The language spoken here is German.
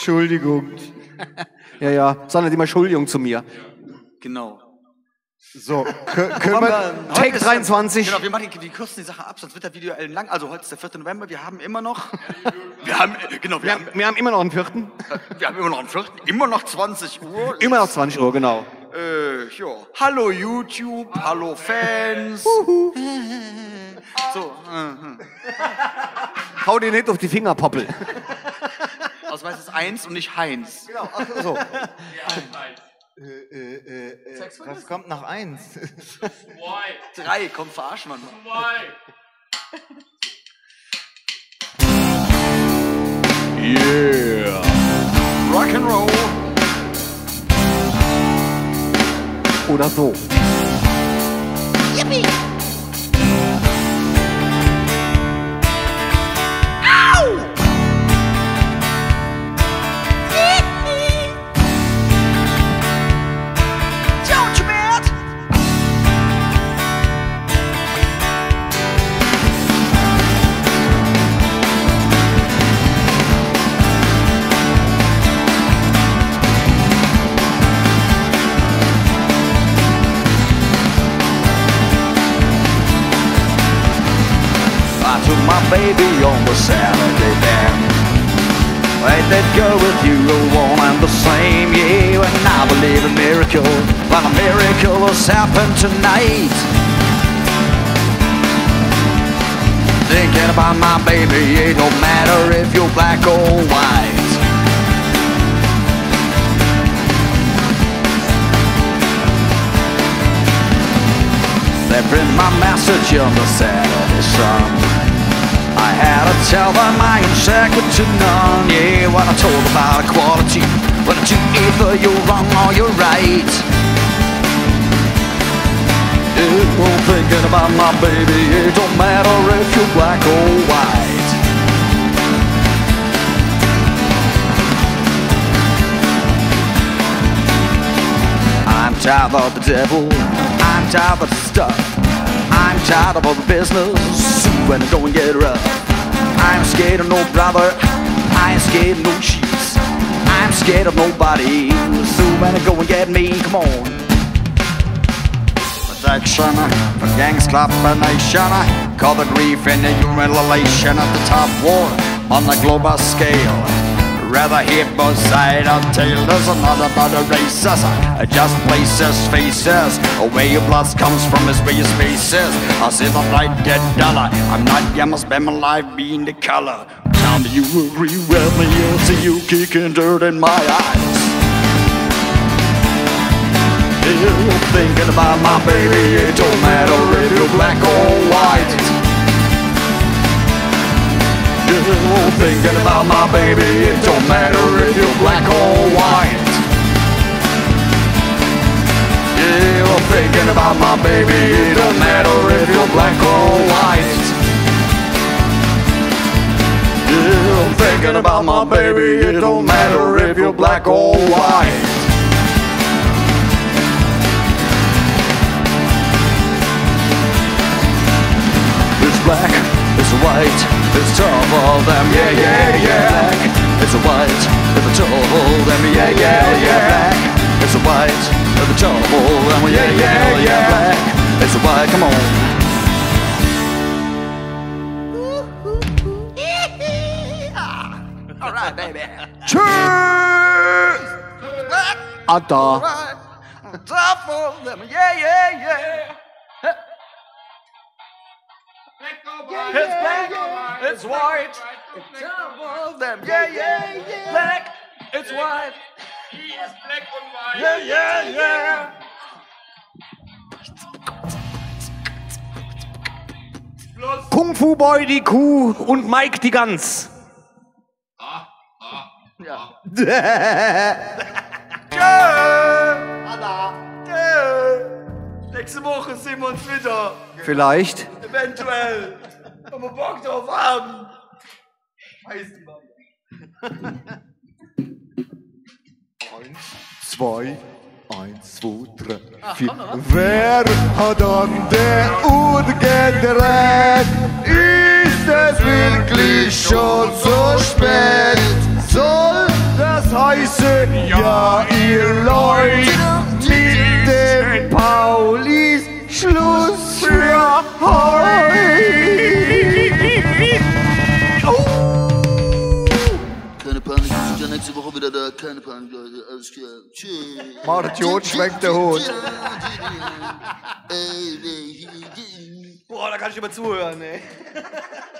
Entschuldigung. Ja, sag nicht immer Entschuldigung zu mir. Genau. So, können wir... Take 23. Genau, wir machen die kürzen die Sache ab, sonst wird der Video lang. Also heute ist der 4. November, wir haben immer noch... Wir haben immer noch einen 4. Wir haben immer noch einen 4. Immer noch 20 Uhr. Immer noch 20 Uhr, genau. Ja. Hallo YouTube, hallo Fans. So. Hau dir nicht auf die Finger, Poppel. Ausweis ist 1 und nicht Heinz. Genau, ach so. Was kommt nach 1? 3, komm, verarsch man. 2. Yeah. Rock'n'Roll. Oder so. Yippie! My baby on the Saturday band. I did go with you one and the same year, and I believe a miracle, but a miracle has happened tonight. Thinking about my baby, it don't matter if you're black or white. They print my message on the Saturday Sun. I had to tell them I am second to none. Yeah, when I told about equality, when it's either you're wrong or you're right. Yeah, I'm thinking about my baby. It don't matter if you're black or white. I'm tired of the devil, I'm tired of the stuff, I'm tired of all the business when I go and get rough. I'm scared of no brother, I ain't scared of no sheets, I'm scared of nobody, so when I go and get me, come on. Protection for gangs combination, call the grief and the humiliation at the top war on the global scale. Rather hear both sides of tale. There's another about the races, just places, faces. Where your blood comes from is where your space is. I see the light get duller. I'm not, you must spend my life being the color. Tell me you agree with me, I see you kicking dirt in my eyes. Yeah, thinking about my baby, it don't matter if you're black or white. Yeah, thinking about my baby, it don't matter if you're black or white. Yeah, thinking about my baby, it don't matter if you're black or white. Yeah, thinking about my baby, it don't matter if you're black or white. It's black, it's white, it's tough all them, yeah, yeah, yeah. Black, it's a white, it's a tough them, yeah, yeah, yeah. Black, it's a white, it's a tough them, yeah, yeah, yeah. Black, it's a white, come on. Alright, baby. Cheers! Ada. Tough of them, yeah, yeah, yeah. It's black, it's white, it's tough of them, yeah, yeah, yeah. Black, it's white. He is black and white. Yeah, yeah, yeah. Kung Fu Boy die Kuh und Mike die Gans. Ja. Nächste Woche sehen wir uns wieder. Vielleicht. Eventuell. Wenn wir Bock drauf haben. Weiß die mal. 2, 1, 2, 3, 4. Wer hat an der Uhr gedreht? Ist es wirklich schon so spät? Soll das heiße, ja ihr Leute, mit dem Paulis Schluss für heute. Keine Panik, wir sind ja nächste Woche wieder da. Keine Panik, Leute, alles klar. Tschüss. Martin schmeckt der Hut. Boah, da kann ich immer zuhören, ey.